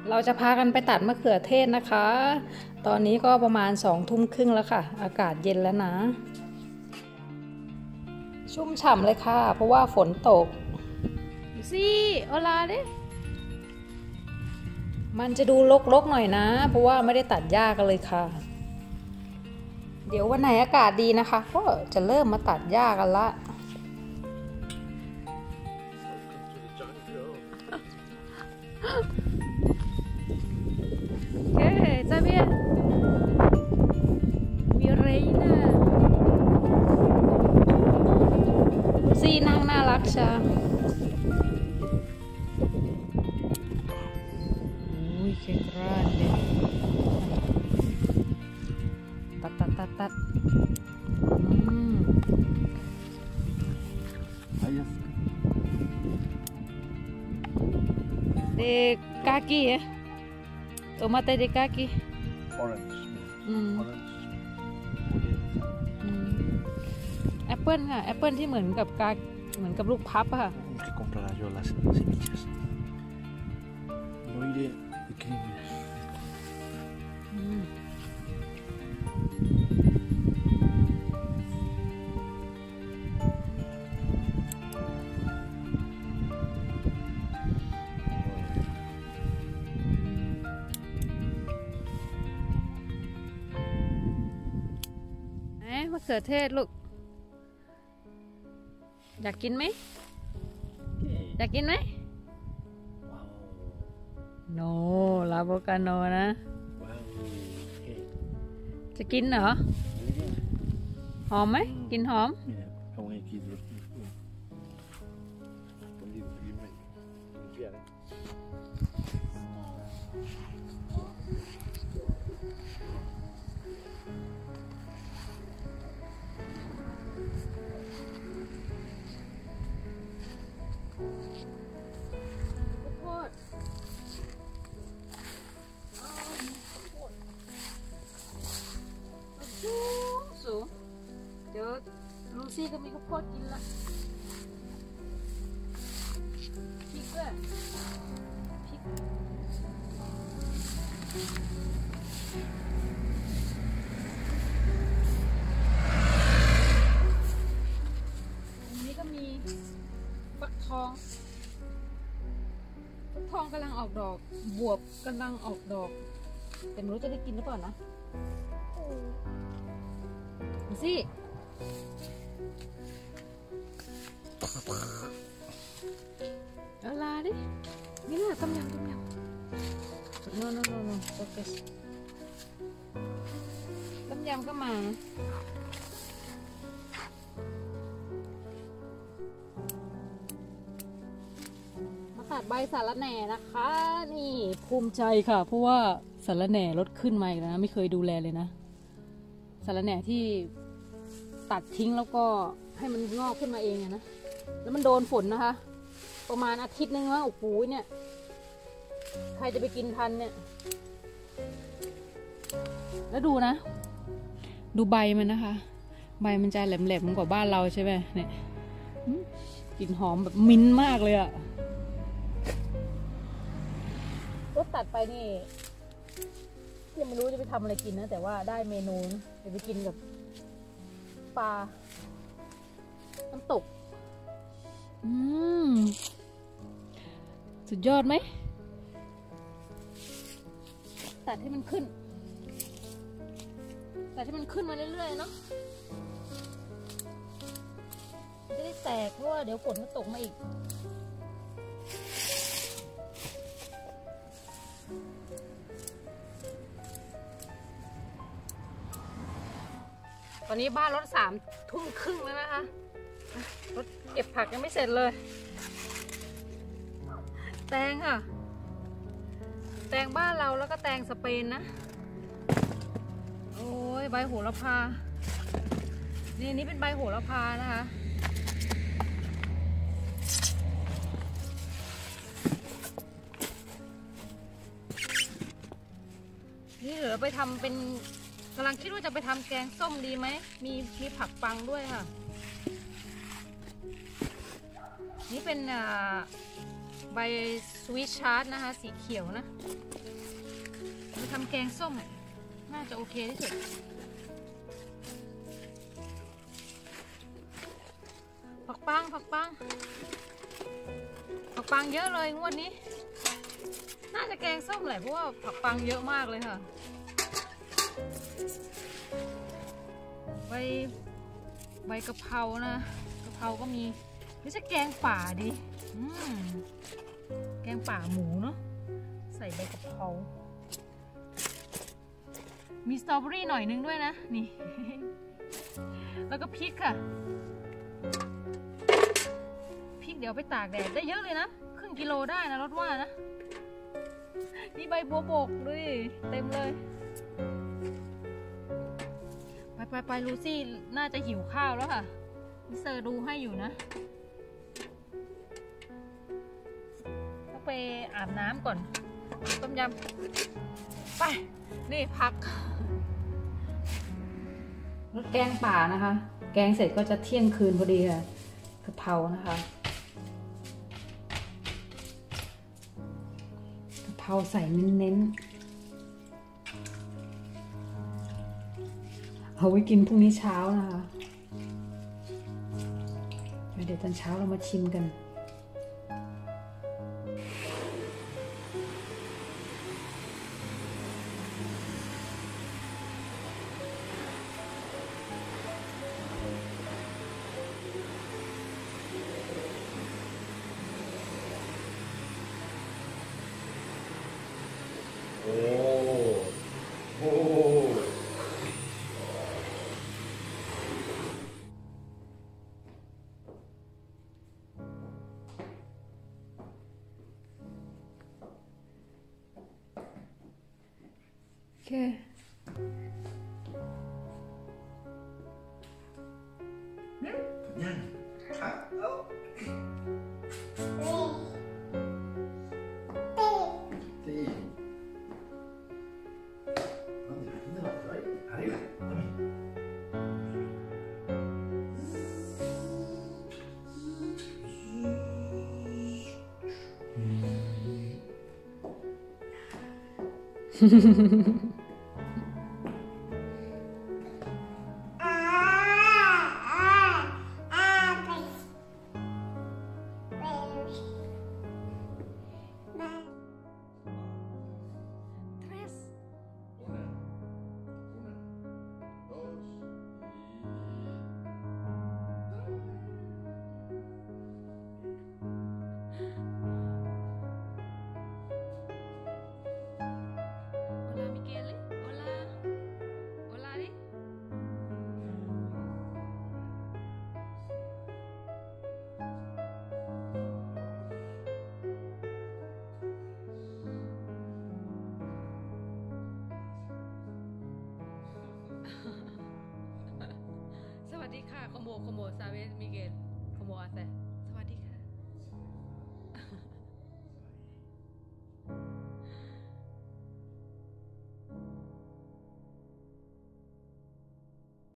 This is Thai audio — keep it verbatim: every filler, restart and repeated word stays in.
เราจะพากันไปตัดมะเขือเทศนะคะ ตอนนี้ก็ประมาณสองทุ่มครึ่งแล้วค่ะ อากาศเย็นแล้วนะ ชุ่มฉ่ำเลยค่ะ เพราะว่าฝนตกสิโอลาดิมันจะดูรกๆหน่อยนะ เพราะว่าไม่ได้ตัดหญ้ากันเลยค่ะ เดี๋ยววันไหนอากาศดีนะคะ ก็จะเริ่มมาตัดหญ้ากันละโอเคจ้าเบียมีเรน่าซีนั่งน่ารักจังอุ้ยเก่งกราดเลยตัดตัดตัดตัดอืมเด็กกากีเหรอตัวมาแต่เด็กกากี Orange. อืม Orange. แอปเปิลค่ะแอปเปิลที่เหมือนกับกาเหมือนกับลูกพับอะค่ะ Hay que comprar yo las semillas. No iré de crimen. อืมมะเขือเทศลูกอยากกินไหมอยากกินไหม Wow. โนลาโบกาโนนะ Wow. Okay. จะกินเหรอหอมไหมกินหอม Mira, aún hay que ir. Escondido, firme. Limpiar, ¿eh? สูงเดี๋ยวลูซี่ก็มีข้าวโพดกินละพริกด้วยพริกอันนี้ก็มีฟักทองฟักทองกำลังออกดอกบวบกำลังออกดอกแต่ไม่รู้จะได้กินหรือเปล่านะดูสิเอาลาดินี่แหละต้มยำต้มยำ no no no no focus ต้มยำก็มามาตัดใบสาระแหน่นะคะนี่ภูมิใจค่ะเพราะว่าสาระแหน่ลดขึ้นมาอีกแล้วนะไม่เคยดูแลเลยนะสาระแหน่ที่ตัดทิ้งแล้วก็ให้มันงอกขึ้นมาเองนะแล้วมันโดนฝนนะคะประมาณอาทิตย์นึงว่าโอ้โหเนี่ยใครจะไปกินทันเนี่ยแล้วดูนะดูใบมันนะคะใบมันจะแหลมๆกว่าบ้านเราใช่ไหมเนี่ยกลิ่นหอมแบบมิ้นมากเลยอะรถตัดไปนี่ยังไม่รู้จะไปทำอะไรกินนะแต่ว่าได้เมนูจะไปกินกับปลาน้ำตกอืมสุดยอดไหมตัดให้มันขึ้นตัดให้มันขึ้นมาเรื่อยๆเนาะจะได้แตกเพราะว่าเดี๋ยวฝนมันตกมาอีกตอนนี้บ้านรถสามทุ่มครึ่งแล้วนะคะรถเก็บผักยังไม่เสร็จเลยแตงค่ะแตงบ้านเราแล้วก็แตงสเปนนะโอ้ยใบโหระพานี่นี่เป็นใบโหระพานะคะนี่เหลือไปทำเป็นกำลังคิดว่าจะไปทำแกงส้มดีไหมมีมีผักปังด้วยค่ะนี่เป็นใบสวิตชาร์ดนะคะสีเขียวนะมาทำแกงส้มน่าจะโอเคที่สุดผักปังผักปังผักปังเยอะเลยงวดนี้น่าจะแกงส้มแหละเพราะว่าผักปังเยอะมากเลยค่ะใบใบกะเพรานะกะเพราก็มีไม่ใช่แกงป่าดิอืมแกงป่าหมูเนาะใส่ใบกะเพรามีสตรอเบอรี่หน่อยนึงด้วยนะนี่ แล้วก็พริกค่ะพริกเดี๋ยวไปตากแดดได้เยอะเลยนะครึ่งกิโลได้นะรถว่านะนี่ใบบัวบกด้วยเต็มเลยไปไปไปลูซี่น่าจะหิวข้าวแล้วค่ะมิสเตอร์ดูให้อยู่นะต้องไปอาบน้ำก่อนต้มยำไปนี่พักรสแกงป่านะคะแกงเสร็จก็จะเที่ยงคืนพอดีค่ะกะเพรานะคะกะเพราใส่เน้นๆเอาไว้กินพรุ่งนี้เช้านะคะเดี๋ยวตอนเช้าเรามาชิมกันโอ้โหโอเคยังค่ะตีสวัสดีค่ะโคโมโคโมซาเวสมิเกลโคโมอาเซ